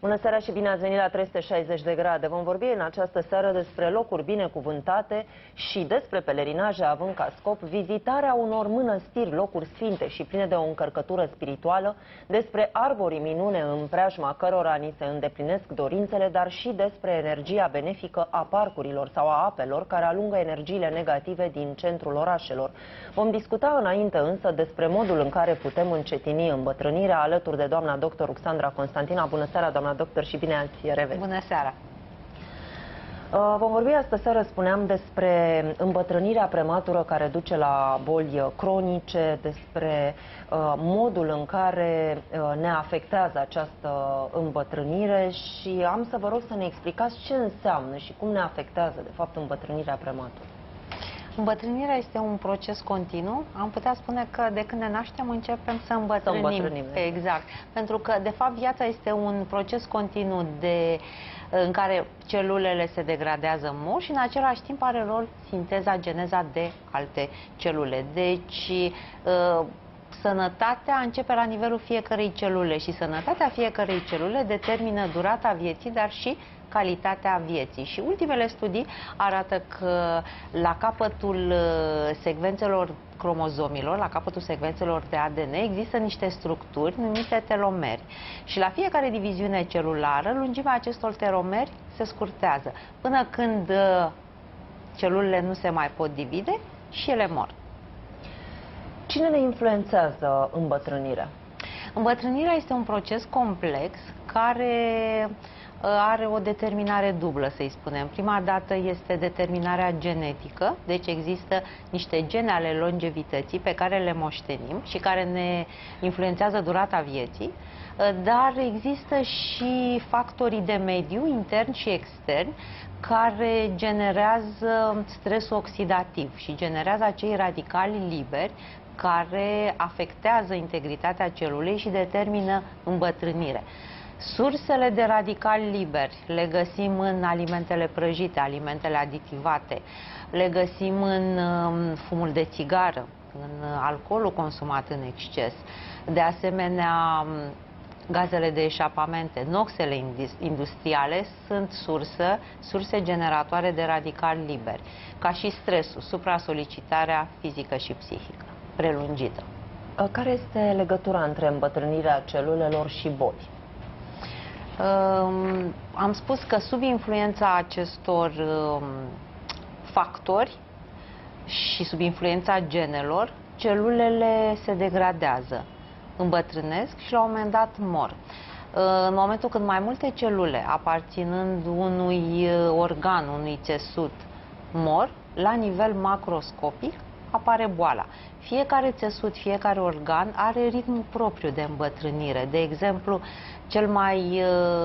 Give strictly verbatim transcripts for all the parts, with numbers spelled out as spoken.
Bună seara și bine ați venit la trei sute șaizeci de grade. Vom vorbi în această seară despre locuri binecuvântate și despre pelerinaje, având ca scop vizitarea unor mănăstiri, locuri sfinte și pline de o încărcătură spirituală, despre arborii minune în preajma cărora ni se îndeplinesc dorințele, dar și despre energia benefică a parcurilor sau a apelor care alungă energiile negative din centrul orașelor. Vom discuta înainte însă despre modul în care putem încetini îmbătrânirea alături de doamna doctor Ruxandra Constantina. Bună seara, doamna doctor, și bine ați revenit. Bună seara! Vom vorbi astăzi, seară, spuneam, despre îmbătrânirea prematură care duce la boli cronice, despre uh, modul în care uh, ne afectează această îmbătrânire și am să vă rog să ne explicați ce înseamnă și cum ne afectează, de fapt, îmbătrânirea prematură. Îmbătrânirea este un proces continuu. Am putea spune că de când ne naștem începem să îmbătrânim. Să îmbătrânim. Exact. Pentru că, de fapt, viața este un proces continuu de, în care celulele se degradează în mor și, în același timp, are rol sinteza, geneza de alte celule. Deci, sănătatea începe la nivelul fiecărei celule și sănătatea fiecărei celule determină durata vieții, dar și calitatea vieții. Și ultimele studii arată că la capătul secvențelor cromozomilor, la capătul secvențelor de A D N, există niște structuri numite telomeri. Și la fiecare diviziune celulară, lungimea acestor telomeri se scurtează, până când celulele nu se mai pot divide și ele mor. Cine ne influențează îmbătrânirea? Îmbătrânirea este un proces complex care are o determinare dublă, să-i spunem. Prima dată este determinarea genetică, deci există niște gene ale longevității pe care le moștenim și care ne influențează durata vieții, dar există și factorii de mediu, interni și externi, care generează stresul oxidativ și generează acei radicali liberi care afectează integritatea celulei și determină îmbătrânire. Sursele de radicali liberi le găsim în alimentele prăjite, alimentele aditivate, le găsim în fumul de țigară, în alcoolul consumat în exces, de asemenea gazele de eșapamente, noxele industriale sunt sursă, surse generatoare de radicali liberi, ca și stresul, supra-solicitarea fizică și psihică prelungită. Care este legătura între îmbătrânirea celulelor și boli? Um, am spus că sub influența acestor um, factori și sub influența genelor, celulele se degradează, îmbătrânesc și la un moment dat mor. În momentul când mai multe celule, aparținând unui organ, unui țesut, mor, la nivel macroscopic apare boala. Fiecare țesut, fiecare organ are ritmul propriu de îmbătrânire. De exemplu, cel mai,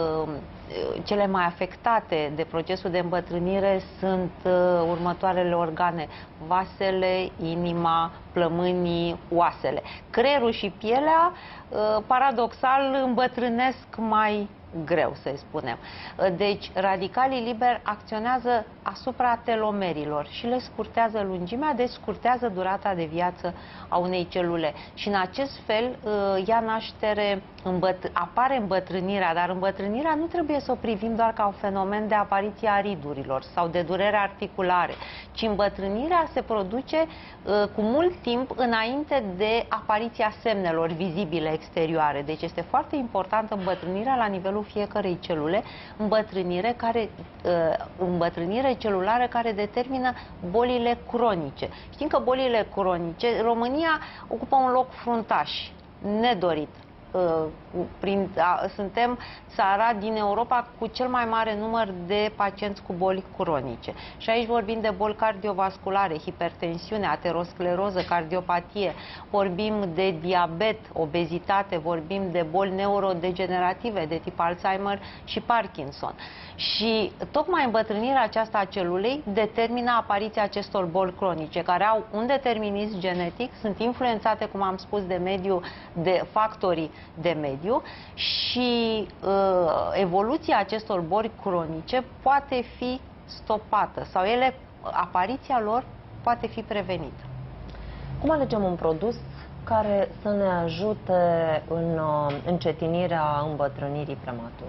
cele mai afectate de procesul de îmbătrânire sunt următoarele organe: vasele, inima, plămânii, oasele. Creierul și pielea, paradoxal, îmbătrânesc mai greu, să-i spunem. Deci, radicalii liberi acționează asupra telomerilor și le scurtează lungimea, deci scurtează durata de viață a unei celule. Și în acest fel ia naștere, îmbăt apare îmbătrânirea, dar îmbătrânirea nu trebuie să o privim doar ca un fenomen de apariție a ridurilor sau de durere articulare, ci îmbătrânirea se produce cu mult timp înainte de apariția semnelor vizibile exterioare. Deci este foarte importantă îmbătrânirea la nivelul fiecărei celule, îmbătrânire, care, îmbătrânire celulară care determină bolile cronice. Știm că bolile cronice, România ocupă un loc fruntaș, nedorit. Prin, a, suntem țara din Europa cu cel mai mare număr de pacienți cu boli cronice. Și aici vorbim de boli cardiovasculare, hipertensiune, ateroscleroză, cardiopatie, vorbim de diabet, obezitate, vorbim de boli neurodegenerative de tip Alzheimer și Parkinson. Și tocmai îmbătrânirea aceasta a celulei determină apariția acestor boli cronice, care au un determinism genetic, sunt influențate, cum am spus, de mediu, de factorii de mediu și uh, evoluția acestor boli cronice poate fi stopată sau ele, apariția lor poate fi prevenită. Cum alegem un produs care să ne ajute în uh, încetinirea îmbătrânirii premature?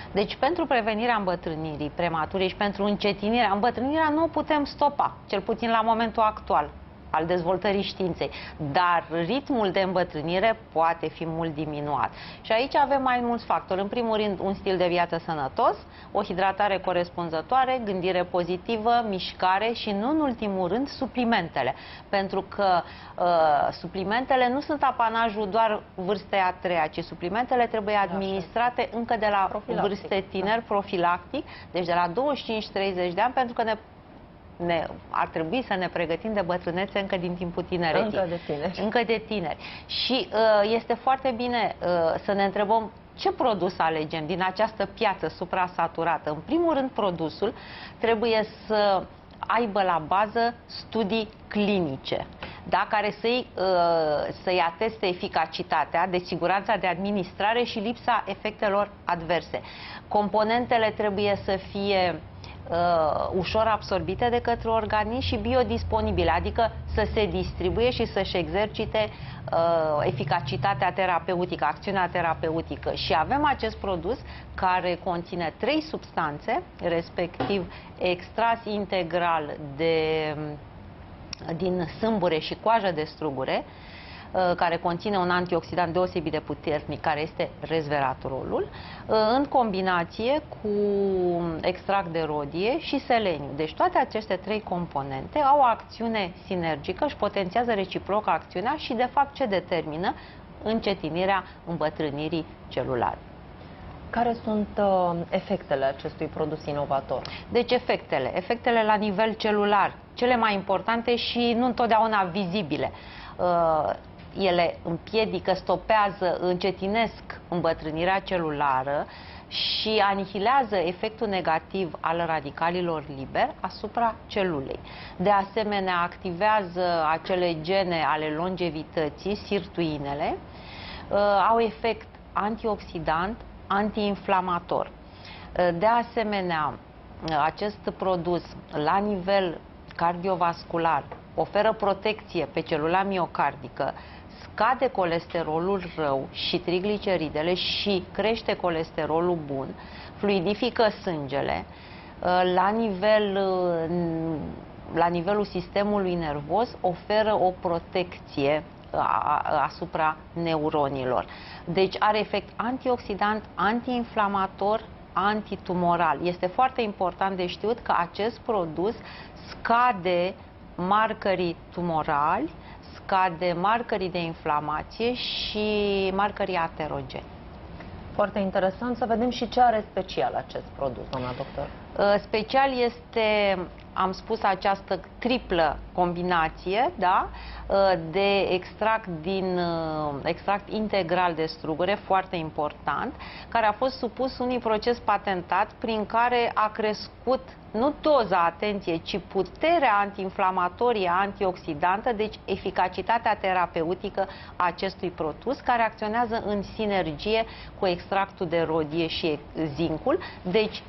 Deci pentru prevenirea îmbătrânirii premature și pentru încetinirea, îmbătrânirea nu o putem stopa, cel puțin la momentul actual al dezvoltării științei, dar ritmul de îmbătrânire poate fi mult diminuat. Și aici avem mai mulți factori. În primul rând, un stil de viață sănătos, o hidratare corespunzătoare, gândire pozitivă, mișcare și, nu în ultimul rând, suplimentele. Pentru că uh, suplimentele nu sunt apanajul doar vârstei a treia, ci suplimentele trebuie administrate încă de la vârste tineri, profilactic, deci de la douăzeci și cinci treizeci de ani, pentru că ne Ne, ar trebui să ne pregătim de bătrânețe încă din timpul tinereții. Încă de tineri. Încă de tineri. Și uh, este foarte bine uh, să ne întrebăm ce produs alegem din această piață suprasaturată. În primul rând, produsul trebuie să aibă la bază studii clinice, da, care să-i uh, să-i ateste eficacitatea, de siguranța de administrare și lipsa efectelor adverse. Componentele trebuie să fie Uh, ușor absorbite de către organism și biodisponibile, adică să se distribuie și să-și exercite uh, eficacitatea terapeutică, acțiunea terapeutică. Și avem acest produs care conține trei substanțe, respectiv extras integral de, din sâmbure și coajă de strugure, care conține un antioxidant deosebit de puternic, care este resveratrolul, în combinație cu extract de rodie și seleniu. Deci toate aceste trei componente au o acțiune sinergică și potențiază reciproc acțiunea și, de fapt, ce determină încetinirea îmbătrânirii celulare. Care sunt uh, efectele acestui produs inovator? Deci efectele, efectele la nivel celular, cele mai importante și nu întotdeauna vizibile. Uh, ele împiedică, stopează, încetinesc îmbătrânirea celulară și anihilează efectul negativ al radicalilor liberi asupra celulei. De asemenea, activează acele gene ale longevității, sirtuinele, uh, au efect antioxidant, antiinflamator. De asemenea, acest produs la nivel cardiovascular oferă protecție pe celula miocardică, scade colesterolul rău și trigliceridele și crește colesterolul bun, fluidifică sângele, la, nivel, la nivelul sistemului nervos oferă o protecție asupra neuronilor. Deci are efect antioxidant, antiinflamator, antitumoral. Este foarte important de știut că acest produs scade marcării tumorali, scade marcării de inflamație și marcării aterogeni. Foarte interesant să vedem și ce are special acest produs, doamna doctor. Special este, am spus, această triplă combinație, da, de extract din extract integral de strugure, foarte important, care a fost supus unui proces patentat prin care a crescut nu doza, atenție, ci puterea antiinflamatorie, antioxidantă, deci eficacitatea terapeutică a acestui produs, care acționează în sinergie cu extractul de rodie și zincul, deci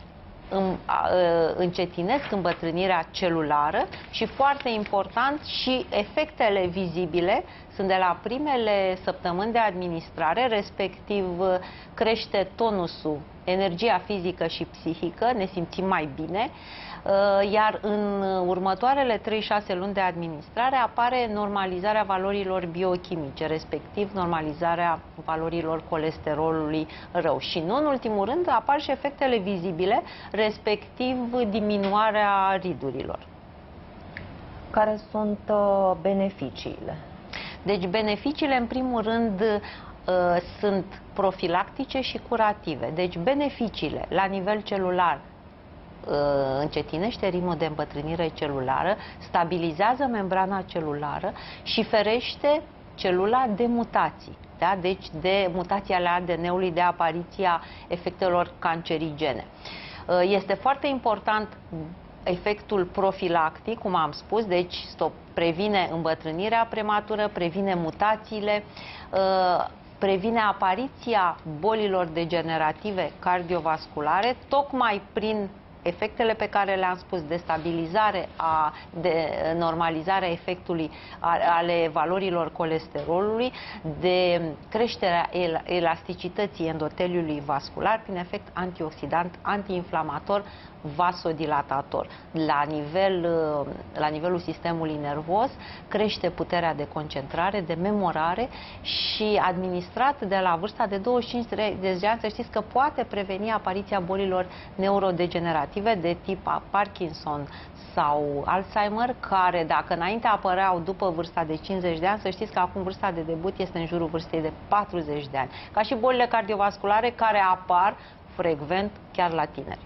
încetinesc îmbătrânirea celulară și, foarte important, și efectele vizibile sunt de la primele săptămâni de administrare, respectiv crește tonusul, energia fizică și psihică, ne simțim mai bine, iar în următoarele trei șase luni de administrare apare normalizarea valorilor biochimice, respectiv normalizarea valorilor colesterolului rău. Și nu în ultimul rând apar și efectele vizibile, respectiv diminuarea ridurilor. Care sunt uh, beneficiile? Deci beneficiile, în primul rând, uh, sunt profilactice și curative. Deci beneficiile la nivel celular: încetinește ritmul de îmbătrânire celulară, stabilizează membrana celulară și ferește celula de mutații, da? Deci de mutații ale A D N-ului, de apariția efectelor cancerigene. Este foarte important efectul profilactic, cum am spus, deci stop, previne îmbătrânirea prematură, previne mutațiile, previne apariția bolilor degenerative cardiovasculare, tocmai prin efectele pe care le-am spus, de stabilizare, a, de normalizare a efectului a, ale valorilor colesterolului, de creșterea el, elasticității endoteliului vascular prin efect antioxidant, antiinflamator, vasodilatator. La, nivel, la nivelul sistemului nervos crește puterea de concentrare, de memorare și administrat de la vârsta de douăzeci și cinci de ani, să știți că poate preveni apariția bolilor neurodegenerative de tip Parkinson sau Alzheimer, care dacă înainte apăreau după vârsta de cincizeci de ani, să știți că acum vârsta de debut este în jurul vârstei de patruzeci de ani. Ca și bolile cardiovasculare care apar frecvent chiar la tineri.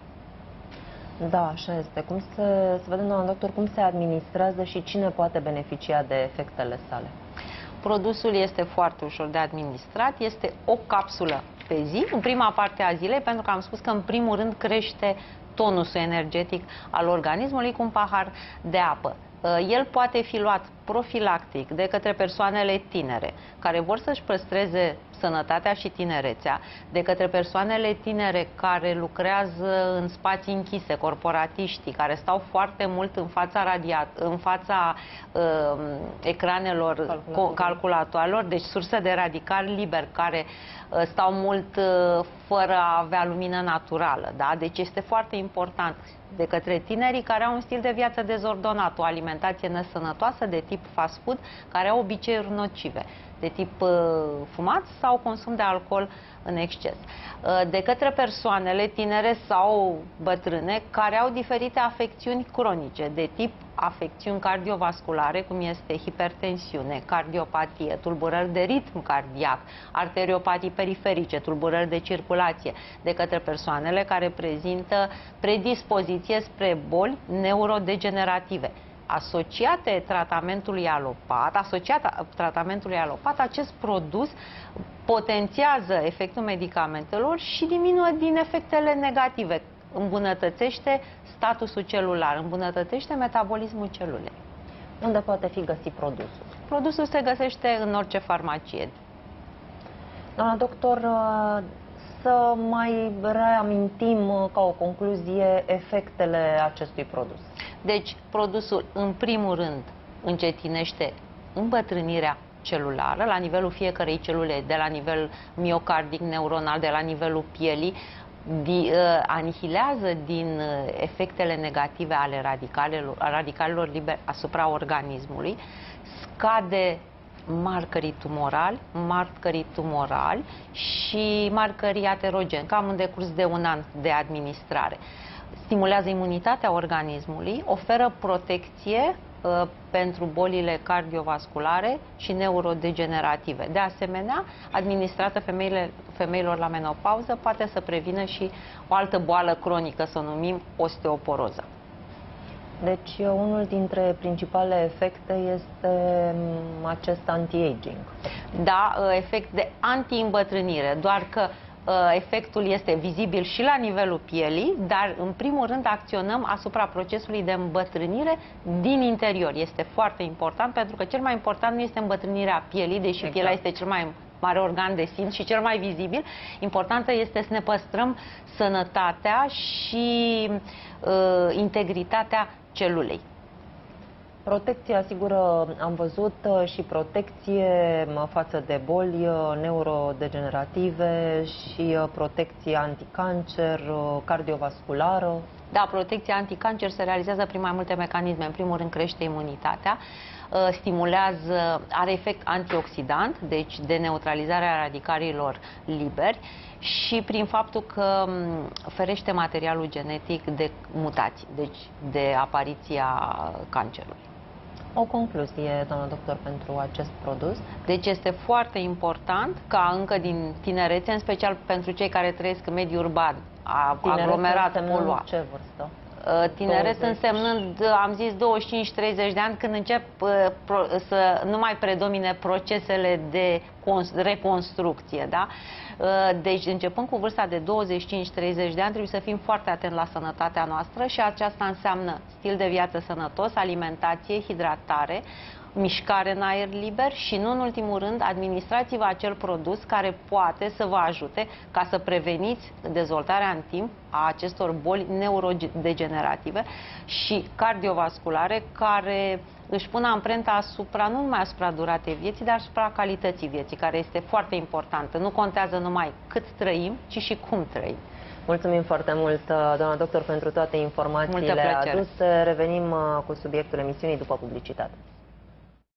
Da, așa este. Cum se, să vedem, doamna doctor, cum se administrează și cine poate beneficia de efectele sale? Produsul este foarte ușor de administrat, este o capsulă pe zi, în prima parte a zilei, pentru că am spus că în primul rând crește tonusul energetic al organismului cu un pahar de apă. El poate fi luat profilactic de către persoanele tinere care vor să-și păstreze sănătatea și tinerețea, de către persoanele tinere care lucrează în spații închise, corporatiștii, care stau foarte mult în fața, radiat, în fața uh, ecranelor calculatoarelor. calculatoarelor, deci sursă de radicali liberi, care uh, stau mult uh, fără a avea lumină naturală. Da? Deci este foarte important de către tinerii care au un stil de viață dezordonat, o alimentație nesănătoasă de tip fast food, care au obiceiuri nocive, de tip uh, fumat sau consum de alcool în exces. Uh, de către persoanele tinere sau bătrâne care au diferite afecțiuni cronice, de tip afecțiuni cardiovasculare, cum este hipertensiune, cardiopatie, tulburări de ritm cardiac, arteriopatii periferice, tulburări de circulație, de către persoanele care prezintă predispoziție spre boli neurodegenerative. Asociate tratamentului alopat, asociat tratamentului alopat, acest produs potențiază efectul medicamentelor și diminuă din efectele negative. Îmbunătățește statusul celular, îmbunătățește metabolismul celulei. Unde poate fi găsit produsul? Produsul se găsește în orice farmacie. Doamna doctor, să mai reamintim ca o concluzie efectele acestui produs. Deci, produsul, în primul rând, încetinește îmbătrânirea celulară la nivelul fiecărei celule, de la nivel miocardic, neuronal, de la nivelul pielii, di, uh, anihilează din uh, efectele negative ale radicalelor, radicalelor liberi asupra organismului, scade marcării tumorali, marcării tumorali și marcării aterogeni, cam în decurs de un an de administrare. Stimulează imunitatea organismului, oferă protecție uh, pentru bolile cardiovasculare și neurodegenerative. De asemenea, administrată femeile, femeilor la menopauză poate să prevină și o altă boală cronică, să o numim osteoporoză. Deci, unul dintre principalele efecte este acest anti-aging. Da, efect de anti-îmbătrânire, doar că efectul este vizibil și la nivelul pielii, dar în primul rând acționăm asupra procesului de îmbătrânire din interior. Este foarte important, pentru că cel mai important nu este îmbătrânirea pielii, deși exact. Pielea este cel mai mare organ de simț și cel mai vizibil. Importantă este să ne păstrăm sănătatea și uh, integritatea celulei. Protecție asigură, am văzut, și protecție față de boli neurodegenerative și protecție anticancer, cardiovasculară. Da, protecția anticancer se realizează prin mai multe mecanisme. În primul rând crește imunitatea, stimulează, are efect antioxidant, deci de neutralizare a radicalilor liberi, și prin faptul că ferește materialul genetic de mutații, deci de apariția cancerului. O concluzie, doamnă doctor, pentru acest produs? Deci este foarte important ca încă din tinerețe, în special pentru cei care trăiesc în mediul urban, aglomerat, poluat. Ce vârstă? Tineret însemnând, am zis, douăzeci și cinci treizeci de ani, când încep să nu mai predomine procesele de reconstrucție, da? Deci, începând cu vârsta de douăzeci și cinci treizeci de ani, trebuie să fim foarte atenți la sănătatea noastră și aceasta înseamnă stil de viață sănătos, alimentație, hidratare, mișcare în aer liber și, nu în ultimul rând, administrați-vă acel produs care poate să vă ajute ca să preveniți dezvoltarea în timp a acestor boli neurodegenerative și cardiovasculare care își pun amprenta asupra, nu numai asupra duratei vieții, dar asupra calității vieții, care este foarte importantă. Nu contează numai cât trăim, ci și cum trăim. Mulțumim foarte mult, doamna doctor, pentru toate informațiile aduse. Revenim cu subiectul emisiunii după publicitate.